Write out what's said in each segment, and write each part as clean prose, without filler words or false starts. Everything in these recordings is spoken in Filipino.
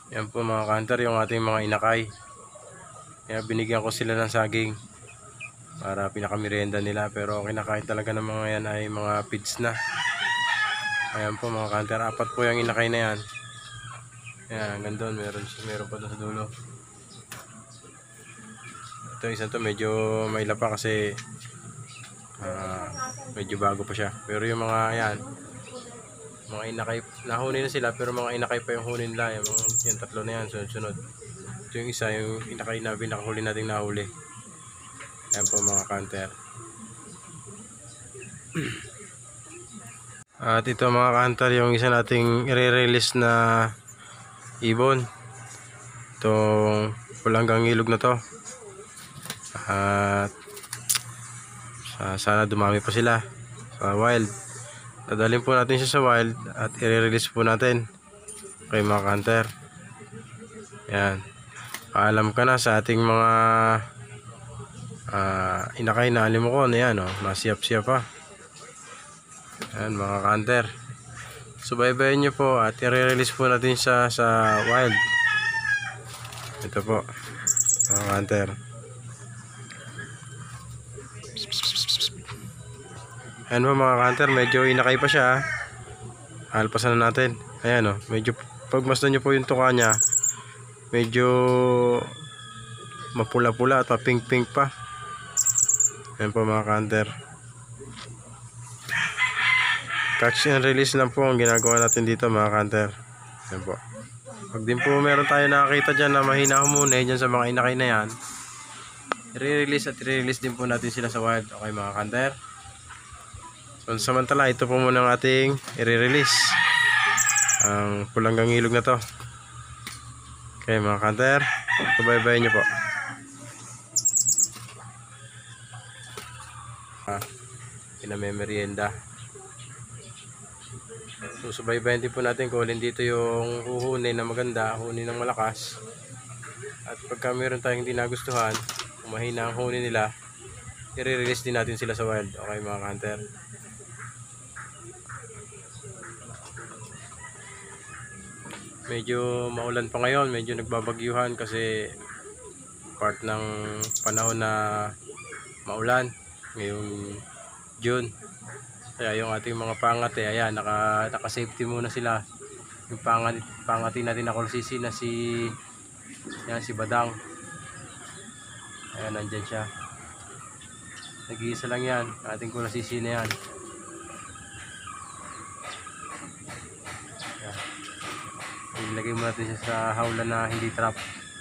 Yan po mga kanter, yung ating mga inakay. Kaya binigyan ko sila ng saging para pinakamerienda nila, pero kinakain talaga ng mga yan ay mga feeds na. Ayan po mga kanter, 4 po yung inakay na yan. Ayan, hanggang doon, meron pa doon sa dulo. Ito isa to medyo maila pa kasi medyo bago pa siya. Pero yung mga yan, mga inakay, nahuni na sila pero mga inakay pa yung huni nila. Yung 3 na yan, sunod-sunod. Ito yung isa, yung inakay na pinakahuli nating nahuli. Ayan po mga kanter. At ito mga kanter, yung isa nating i-release na ibon. Itong pulanggang ilog na to. At sana dumami pa sila sa wild. Dadalhin po natin siya sa wild at i-release po natin kay mga kanter. Yan. Paalam ka na sa ating mga inakay na alimokon. Ayan, nasiyap-siyap pa. Ayan mga kanter. Subaybayan nyo po at i-release po natin siya sa wild. Ito po mga kanter. Ayan po mga kanter, medyo inakay pa siya. Alpasan na natin. Ayan medyo pagmasdan nyo po yung tuka nya, medyo mapula-pula at mapink-pink pa. Ayan po mga kanter. Catch and release lang po ang ginagawa natin dito mga kanter. Ayan po. Pag din po meron tayo nakakita dyan na mahina humuni dyan sa mga inakay na yan, i-release at i-release din po natin sila sa wild. Okay mga kanter. So samantala, ito po muna ang ating i-release, ang pulanggang ilog na to. Okay mga kanter, subaybayan nyo po. Pinamemerienda. So subaybayan din po natin kung alin dito yung huhuni na maganda, huni ng malakas. At pagka meron tayong hindi nagustuhan, kung mahina ang huni nila, i-release din natin sila sa wild. Okay mga kanter. Medyo maulan pa ngayon, medyo nagbabagyuhan kasi part ng panahon na maulan ngayong June. Kaya yung ating mga pangati, ayan, naka-safety muna sila. Yung pangati natin na kulasisi na si Badang. Ayan, nandyan siya. Nag-iisa lang yan, ating kulasisi na yan. Ilagay mo natin siya sa hawla na hindi trap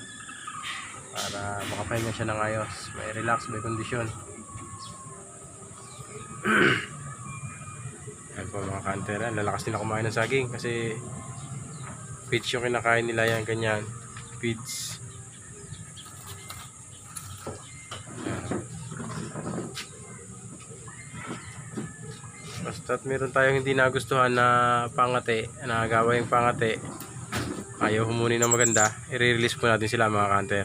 para makapahinga siya ng ayos, may relax, may kondisyon. Ayan po mga kanter, lalakas nila kumain ng saging kasi feeds yung kinakain nila yan, ganyan feeds. Basta't meron tayong hindi nagustuhan na pangati, nagawa yung pangati, ayaw humuni ng maganda, i-release po natin sila mga kanter.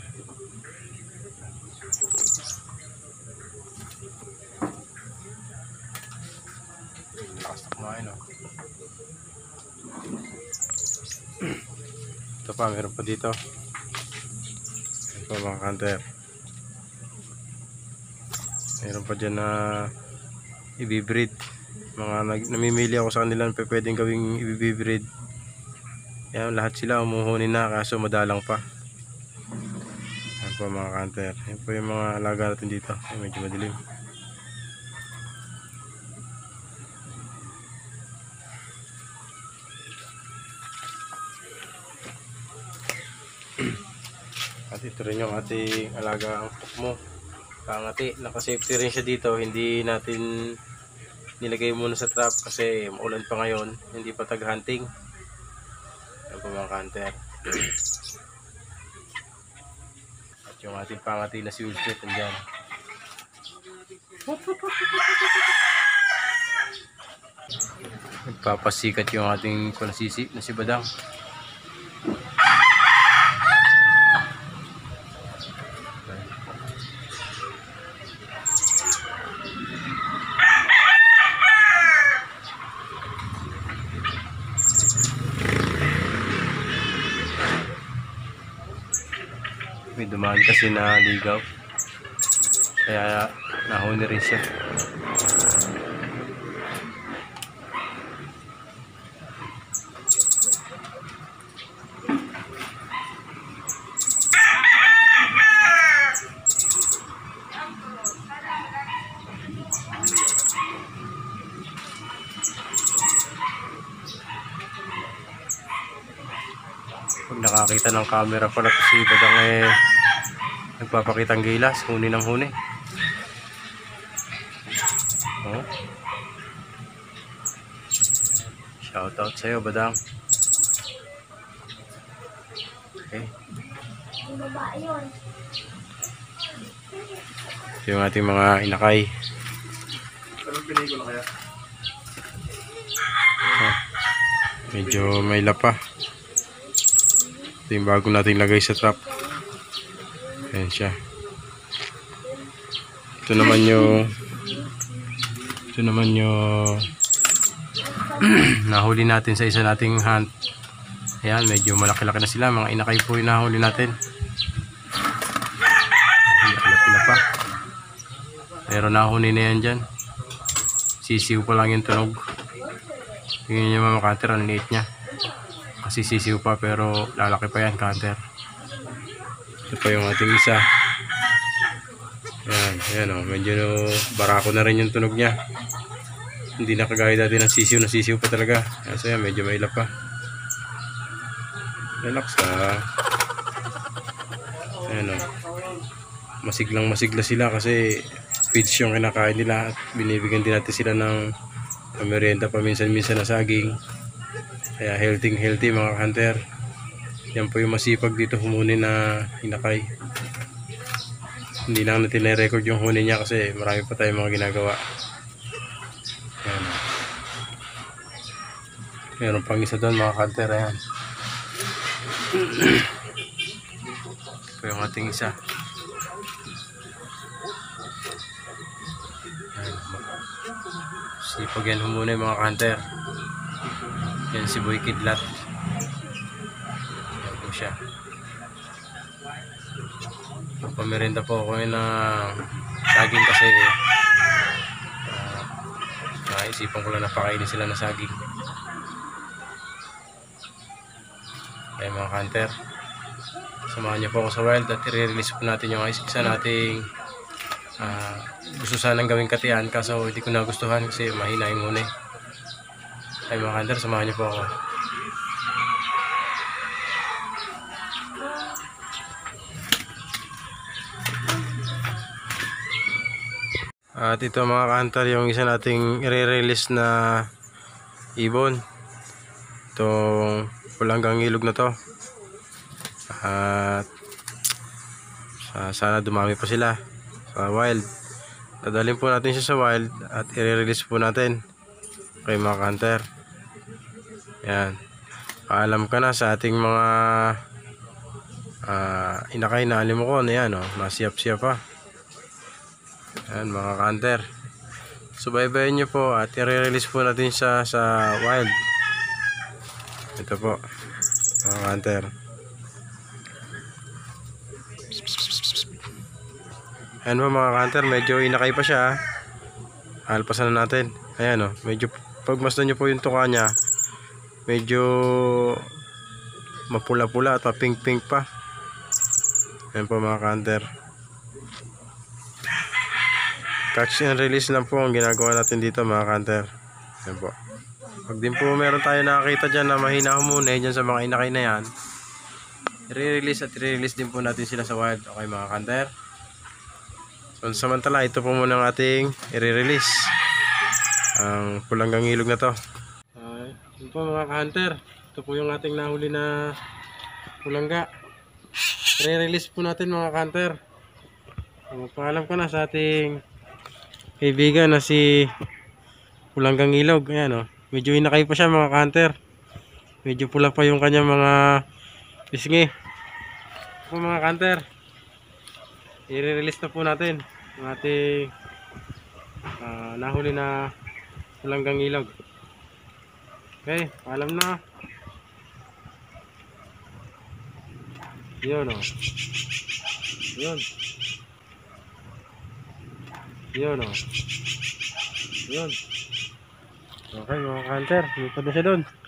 Lakas na kumain Ito pa, meron pa dito. Ito pa mga kanter. Meron pa dyan na ibibreed. Namimili ako sa kanila na pwedeng gawing ibibreed. Yan, lahat sila umuhuni na kaso madalang pa. Yan po mga kanter. Yan po yung mga alaga natin dito. Ay, medyo madilim. At ito rin yung ating alaga ang pukmo. Pangati, naka-safety rin siya dito. Hindi natin nilagay muna sa trap kasi maulan pa ngayon, hindi pa tag-hunting. Yan po mga kanter. At yung ating pangati na si Ulfit andyan. Nagpapasikat yung ating kulasisi na si Badang. dumaan kasi na ligaw. Kaya nahuli rin siya. Pag nakakita ng camera pala si Badang nagpapakitang gilas, huni ng huni. Oh. Shout out sa'yo, Badang. Okay. Ito yung ating mga inakay. Oh. Medyo may lapa. Ito yung bago nating lagay sa trap. Ayan siya. Ito naman yung nahuli natin sa isa nating hunt. Ayan, medyo malaki-laki na sila. Mga inakay po yung nahuli natin. Malaki-laki pa. Pero nahuli na yan dyan. Sisiw pa lang yung tunog. Tingnan nyo mga cutter, ang liit nya. Kasi sisiw pa pero lalaki pa yan, cutter. Ito pa yung ating isa. Ayan, ayan o. Medyo barako na rin yung tunog nya. Hindi na kagaya dati ng sisiw na sisiw pa talaga. So yan, medyo mailap pa. Relax ha. Ayan o. Masiglang masigla sila kasi feeds yung kinakain nila. At binibigyan din natin sila ng merienda paminsan-minsan na saging. Kaya healthy mga hunter. Yan po yung masipag dito humuni na inakay. Hindi lang natin na-record yung huni niya kasi marami pa tayong mga ginagawa. Ayan. Meron pang isa doon mga hunter. Ayan. Ito yung ating isa. Ayan. Sipag yan humuni mga hunter. Yan si Boy Kidlat. Yan po siya. Pamerenda po ako na saging kasi naisipan ko lang napakainin sila na saging. Kaya mga hunter, samahan niyo po ako sa wild at i-release po natin yung isa nating gusto sanang gawing katian kaso hindi ko nagustuhan kasi mahina yung huni. Ay mga hunter, samahan niyo po ako. At ito mga hunter, yung isa nating i-release na ibon. Itong pulanggang ilog na to. At sana dumami pa sila sa wild. Dadalhin po natin siya sa wild at i-release po natin kay mga hunter. Yan. Paalam ka na sa ating mga inakay na alimokon. Ayan o, nasiyap-siyap pa. Ayan mga hunter. Subaybayan nyo po at i-release po natin siya sa wild. Ito po mga hunter. Ayan po mga hunter, medyo inakay pa siya. Alpasan na natin. Ayan o, medyo pagmasdan nyo po yung tuka nya, medyo mapula-pula at mapink-pink pa. Ayan po mga hunter. Catch and release lang po ang ginagawa natin dito mga hunter. Ayan po. Pag din po meron tayo nakakita dyan na mahina humuni dyan sa mga inakay na yan, i-release at i-release din po natin sila sa wild. Okay mga hunter. So samantala, ito po muna ang ating i-release, ang pulanggang ilog na to. Ito po mga hunter, ito po yung ating nahuli na pulangga. I-release po natin mga hunter. Magpaalam ka na sa ating kaibigan na si pulanggang ilog. Ayan o, medyo inakay pa siya mga hunter. Medyo pula pa yung kanya mga pisngi. Ito po mga hunter, i-release na po natin ang ating nahuli na pulanggang ilog. Okay, paalam na. Yun o. Yun. Yun o. Yun. Okay mga hunter, dito na siya doon.